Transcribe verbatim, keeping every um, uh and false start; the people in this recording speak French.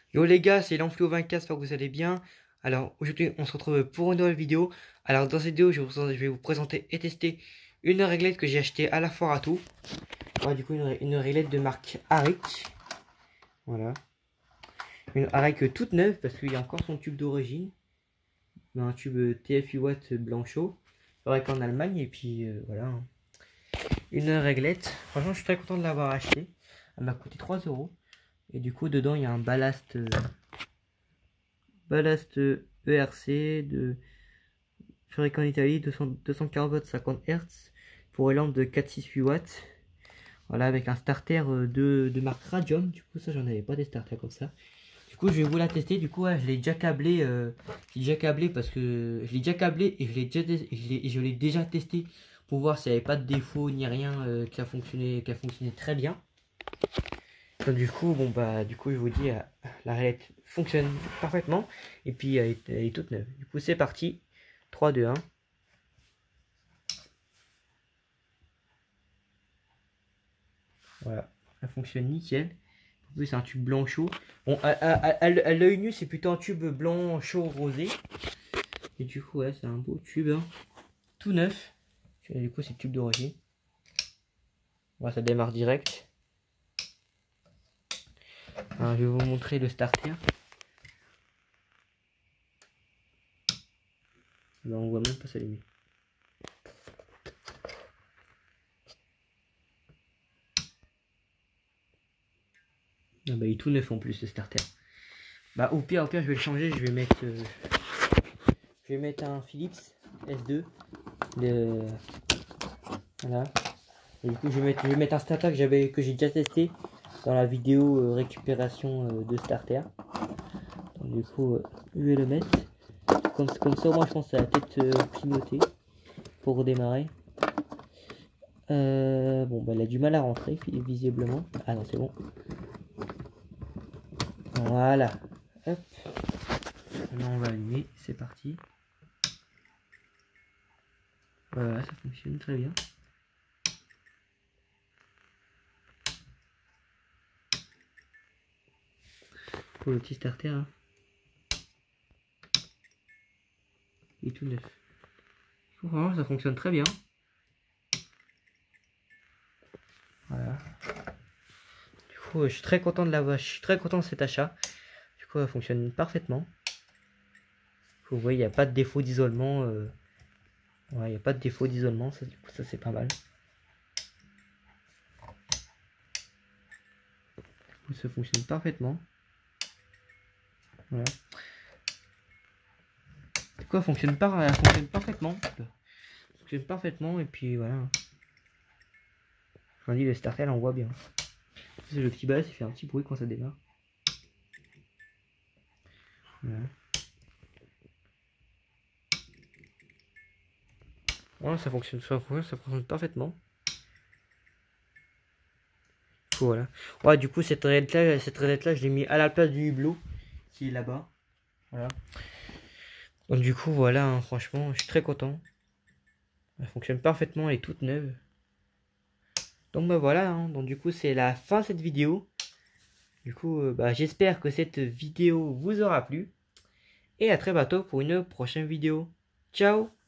Yo les gars, c'est l'Enflux vingt-quatre, j'espère que vous allez bien. Alors aujourd'hui on se retrouve pour une nouvelle vidéo. Alors dans cette vidéo je, vous, je vais vous présenter et tester une réglette que j'ai achetée à la foire à tout. Ouais, du coup une, une réglette de marque Aric. Voilà. Une Aric toute neuve parce qu'il y a encore son tube d'origine. Un tube T F huit watts blanc chaud. Fabriqué en Allemagne et puis euh, voilà. Une réglette. Franchement je suis très content de l'avoir acheté. Elle m'a coûté trois euros. Et du coup dedans il y a un ballast... Euh, Ballast E R C de fabriqué en Italie, deux cents, deux cent quarante watts, cinquante hertz pour une lampe de quatre six huit watts. Voilà, avec un starter de, de marque Radium. Du coup, ça, j'en avais pas des starters comme ça. Du coup, je vais vous la tester. Du coup, ouais, je l'ai déjà câblé. Euh, je l'ai déjà câblé parce que je l'ai déjà câblé et je l'ai déjà, et je l'ai déjà testé pour voir s'il n'y avait pas de défaut ni rien, euh, qui a fonctionné, qui a fonctionné très bien. Donc, du coup, bon bah, du coup, je vous dis, euh, la réglette fonctionne parfaitement et puis elle est, elle est toute neuve. Du coup, c'est parti. trois, deux, un. Voilà, elle fonctionne nickel. En plus, c'est un tube blanc chaud. Bon, à, à, à, à l'œil nu, c'est plutôt un tube blanc chaud rosé. Et du coup, ouais, c'est un beau tube, hein, tout neuf. Et du coup, c'est le tube d'origine. Voilà, ça démarre direct. Alors, je vais vous montrer le starter. Alors, on voit même pas s'allumer. Ah bah, il est tout neuf en plus, le starter. Bah, au pire, au pire, je vais le changer. Je vais mettre, euh, je vais mettre un Philips S deux. De... Voilà. Et du coup, je vais mettre, je vais mettre un starter que j'avais, que j'ai déjà testé dans la vidéo euh, récupération euh, de starter. Donc, du coup, euh, je vais le mettre. Comme, comme ça, moi, je pense que ça va peut-être euh, clignoter pour redémarrer. Euh, bon, bah, il a du mal à rentrer, visiblement. Ah non, c'est bon. Voilà. Hop. Maintenant, on va allumer. C'est parti. Voilà, ça fonctionne très bien. Pour le petit starter, hein. Il est tout neuf. Vraiment, ça fonctionne très bien. Voilà. Du coup, je suis très content de l'avoir. Je suis très content de cet achat. Du coup, ça fonctionne parfaitement. Vous voyez, il n'y a pas de défaut d'isolement. Euh... Ouais, il n'y a pas de défaut d'isolement. Ça, du coup, ça c'est pas mal. Du coup, ça fonctionne parfaitement. Voilà. Du coup, ça fonctionne, par... ça fonctionne parfaitement. Ça fonctionne parfaitement. Et puis voilà. Je vous dis, le starter, on voit bien. C'est le petit bass, il fait un petit bruit quand ça démarre. Voilà. Voilà, ça fonctionne, ça fonctionne, ça fonctionne parfaitement. Voilà. Ouais, du coup, cette raidette là, cette raidette là, je l'ai mis à la place du hublot qui est là-bas. Voilà. Donc du coup, voilà, hein, franchement, je suis très content. Elle fonctionne parfaitement, elle est toute neuve. Donc bah voilà, hein, donc du coup, c'est la fin de cette vidéo. Du coup, euh, bah, j'espère que cette vidéo vous aura plu. Et à très bientôt pour une prochaine vidéo. Ciao!